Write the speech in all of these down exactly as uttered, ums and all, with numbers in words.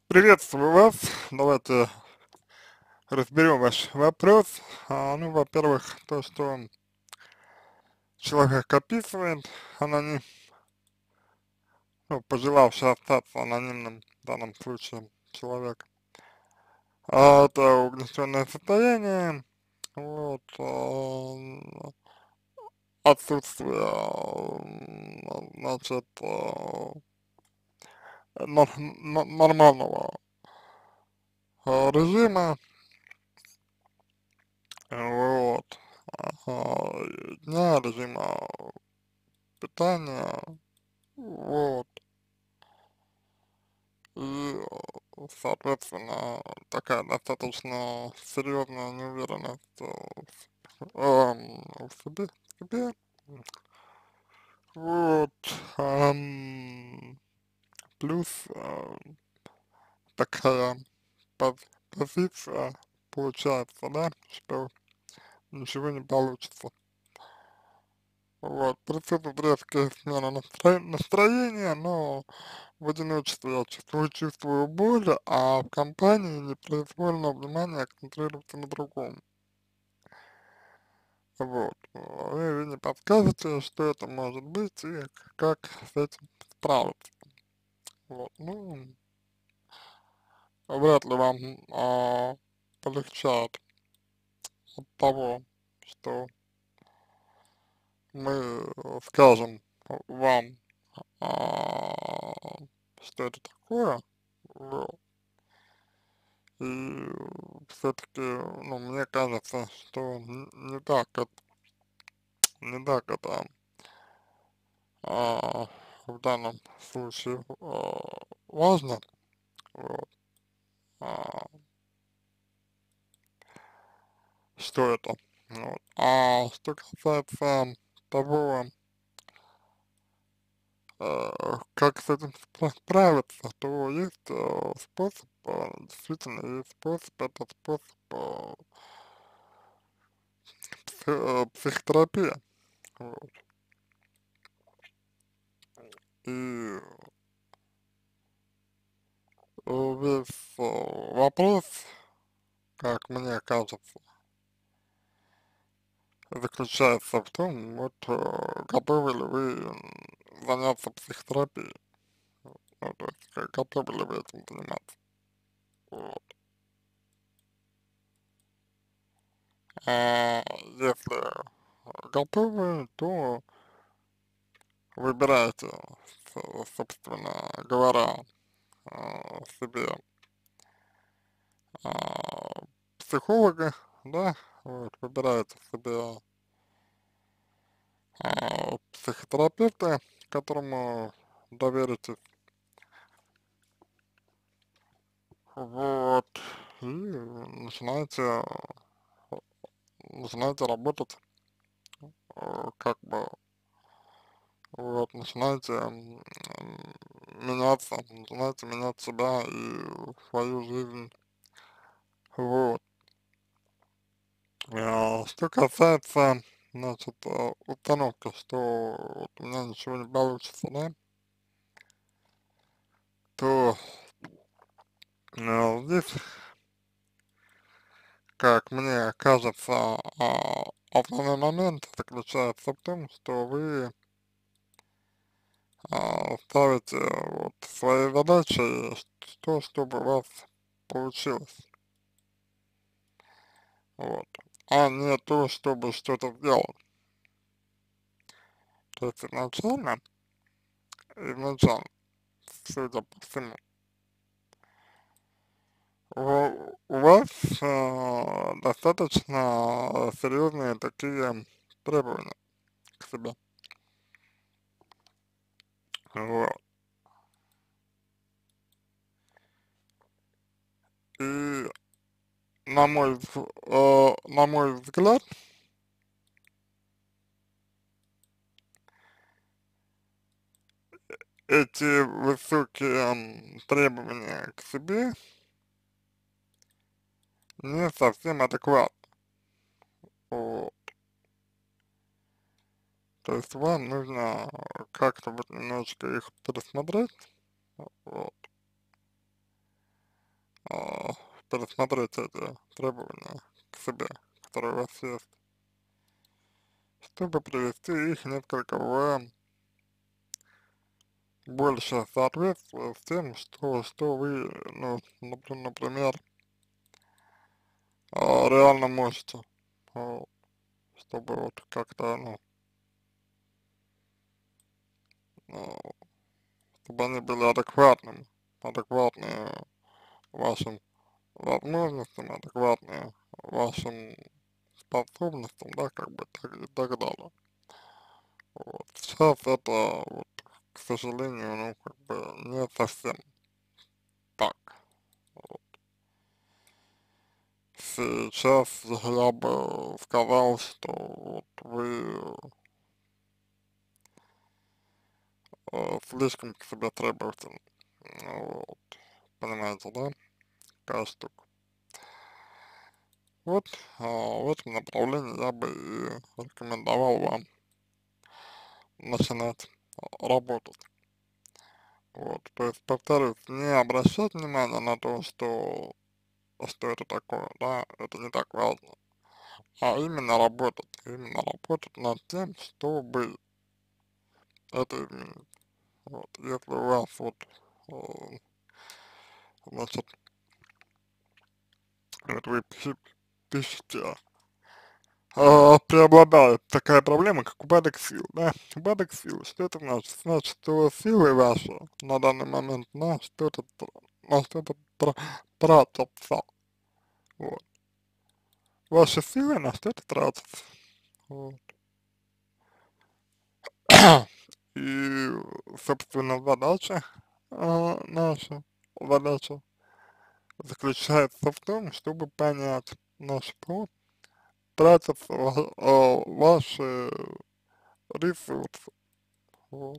Приветствую вас. Давайте разберем ваш вопрос. А, ну, во-первых, то, что человек описывает, аноним, ну, пожелавший остаться анонимным в данном случае человек. А, это угнетенное состояние, вот, а, отсутствие, а, значит, а, нор- н- нормального а, режима, вот, а, дня, режима питания, вот, и, э, соответственно, такая достаточно серьезная неуверенность э, в, эм, в себе, в себе. Вот, ам, плюс э, такая поз- позиция получается, да, что ничего не получится. Вот, присутствует резкая смена настро- настроения, но в одиночестве я чувствую, чувствую боль, а в компании непроизвольно внимание концентрируется на другом. Вот. э, Вы, вы не подскажете, что это может быть и как с этим справиться. Вот. Ну, вряд ли вам а, полегчает от того, что мы э, скажем вам, а, что это такое. Вот. И все-таки, ну, мне кажется, что н- не так это, не так это а, в данном случае а, важно, вот, а, что это. Вот. А что касается того, э, как с этим спра- справиться, то есть э, способ, э, действительно есть способ, это способ э, пси- э, психотерапия. Вот. И э, весь э, вопрос, как мне кажется, заключается в том, вот э, готовы ли вы м, заняться психотерапией, ну, то есть как готовы ли вы этим заниматься. Вот. А если готовы, то выбирайте, с- собственно говоря, а, себе а, психолога, да, вот, выбираете себе а, психотерапевта, которому доверитесь, вот, и начинаете, начинаете работать, э, как бы, вот, начинаете м, м, меняться, начинаете менять себя и свою жизнь, вот. А, что касается, значит, э, установки, что вот у меня ничего не получится, да, то э, здесь, как мне кажется, а, основной момент заключается в том, что вы а, ставите вот своей задачей то, чтобы у вас получилось, вот, а не то, чтобы что-то сделать. То есть изначально, изначально, судя по всему, У, у вас э, достаточно серьезные такие требования к себе. Вот. И на мой, вз- э, на мой взгляд, эти высокие м, требования к себе не совсем адекватны. Вот. То есть вам нужно как-то вот немножечко их пересмотреть, вот, пересмотреть эти требования к себе, которые у вас есть, чтобы привести их несколько в большее соответствие с тем, что, что вы, ну, напр- например, а, реально можете, вот, чтобы вот как-то, ну, а, чтобы они были адекватными, адекватные вашим возможностям, адекватные вашим способностям, да, как бы так и так далее. Вот. Сейчас это, вот, к сожалению, ну, как бы не совсем так. Вот. Сейчас я бы сказал, что вот вы э, слишком к себе требовательны. Вот. Понимаете, да? Такая штука. Вот а, в этом направлении я бы и рекомендовал вам начинать а, работать. Вот, то есть, повторюсь, не обращать внимания на то, что, что это такое, да, это не так важно, а именно работать, именно работать над тем, чтобы это изменить. Вот, если у вас вот, э, значит, вот вы пиши- пишете, а, преобладает такая проблема, как упадок сил, да, упадок сил, что это значит? Значит, что силы ваши на данный момент на что-то, тр- на что-то тра- тратятся, вот, ваши силы на что-то тратятся, вот, и, собственно, задача, а, наша задача заключается в том, чтобы понять, на что тратятся ва- а, ваши ресурсы, вот,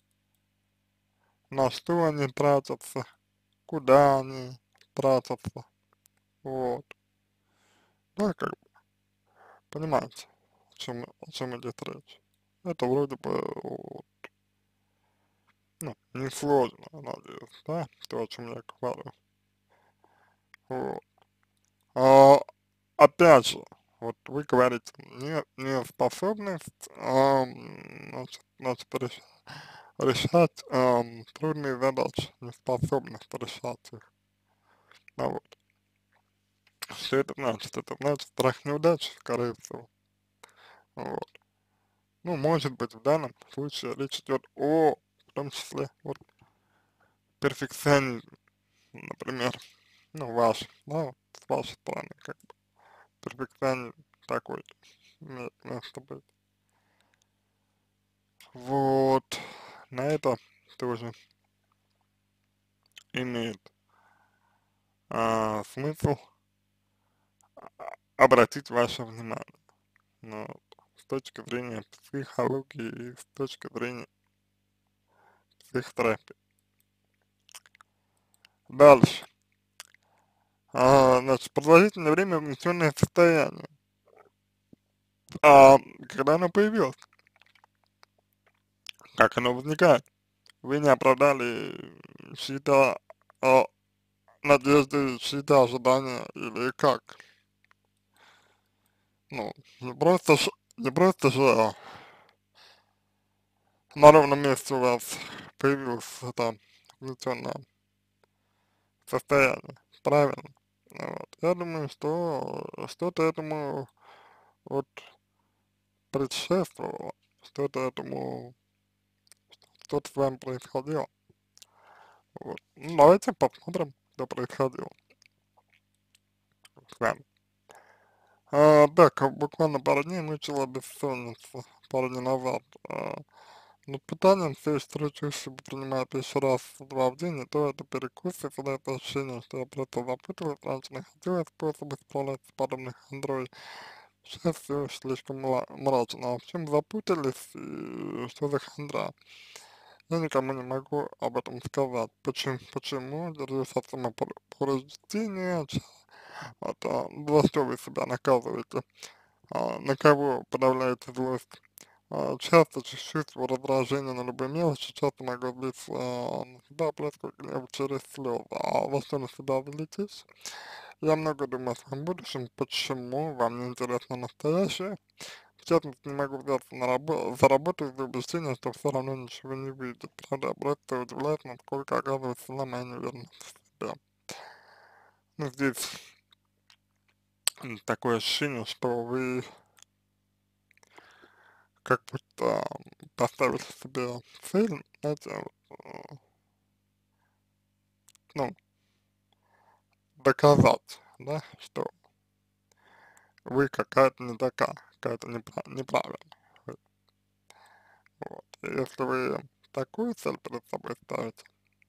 на что они тратятся, куда они тратятся, вот, да, как бы, понимаете, о чем, о чем идет речь. Это вроде бы, вот, ну, несложно, надеюсь, да, то, о чем я говорю, вот. А, опять же, вот вы говорите, не, неспособность, ам, значит, значит, реш- решать ам, трудные задачи, неспособность решать их, а вот. Что это значит? Это значит страх неудачи, скорее всего. Вот. Ну, может быть, в данном случае речь идет о, в том числе, вот, перфекционизме, например, ну, ваш, да, вот, с вашей стороны, как бы, перфекционизм такой имеет место быть. Вот, на это тоже имеет а, смысл обратить ваше внимание, ну, вот, с точки зрения психологии и с точки зрения психотерапии. Дальше. А, значит, продолжительное время внесенное состояние. А когда оно появилось? Как оно возникает? Вы не оправдали чьи-то а, надежды, чьи-то ожидания или как? Ну, не просто ж, не просто же а, на ровном месте у вас появилось это внесенное состояние, правильно? Вот. Я думаю, что что-то этому вот предшествовало, что-то этому, что-то с вами происходило. Вот. Ну, давайте посмотрим, что происходило с вами. А, так, а буквально пару дней мучила бессонница, пару дней назад. А, над питанием все еще трудно, чтобы принимать пищу раз два в день, и то это перекус, и создает ощущение, что я просто запуталась, раньше находила способы справляться с подобных андроид. Сейчас все слишком мла- мрачно. А в чем запутались, и что за хандра? Я никому не могу об этом сказать. Почему? Почему? Держусь от самопорождения. Это за что вы себя наказываете? А, на кого подавляете злость? А, часто чувство раздражения на любые мелочи, часто могу злиться а, на себя, плескать гнев через слезы. А во что на себя злитесь? Я много думаю о своем будущем, почему вам не интересно настоящее. В частности, не могу взяться на рабо за работу из-за убеждения, что все равно ничего не выйдет. Правда, просто удивляет, насколько оказывается сильна моя неуверенность в себе. Ну, здесь м, такое ощущение, что вы как будто поставили себе цель, знаете, вот, э, ну, доказать, да, что вы какая-то не такая, какая-то непра неправильная. Вот. Вот. И если вы такую цель перед собой ставите,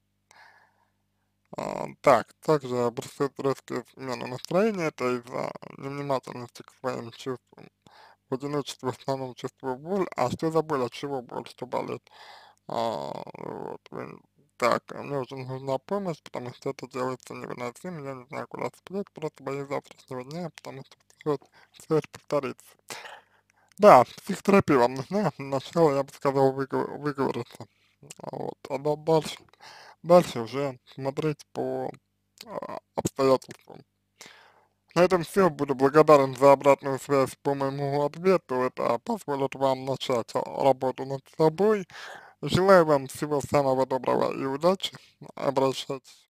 а, так, также присутствует резкие смены настроения, это из-за невнимательности к своим чувствам. В одиночестве в основном чувствую боль. А что за боль? От чего боль? Что болит? А, вот, вы- так, а мне уже нужна помощь, потому что это делается невыносимо, я не знаю, куда спрятать, просто боюсь завтрашнего дня, потому что все, все это повторится. Да, психотерапия вам нужна, сначала я бы сказал выговор- выговориться, а вот, а да- дальше, дальше уже смотреть по а, обстоятельствам. На этом все. Буду благодарен за обратную связь по моему ответу. Это позволит вам начать а, работу над собой. Желаю вам всего самого доброго и удачи. Обращайтесь.